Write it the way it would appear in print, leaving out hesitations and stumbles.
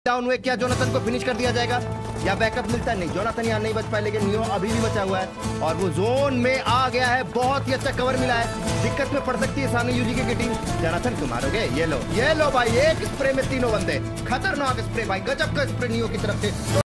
Down हुए, क्या Jonathan को फिनिश कर दिया जाएगा या बैकअप मिलता है? नहीं, जोनाथन यहाँ नहीं बच पाए, लेकिन नियो अभी भी बचा हुआ है और वो जोन में आ गया है। बहुत ही अच्छा कवर मिला है, दिक्कत में पड़ सकती है सामने यूजी की टीम। जोनाथन तुम मारोगे? ये लो भाई, एक स्प्रे में तीनों बंदे, खतरनाक स्प्रे भाई, गजब का स्प्रे नियो की तरफ से।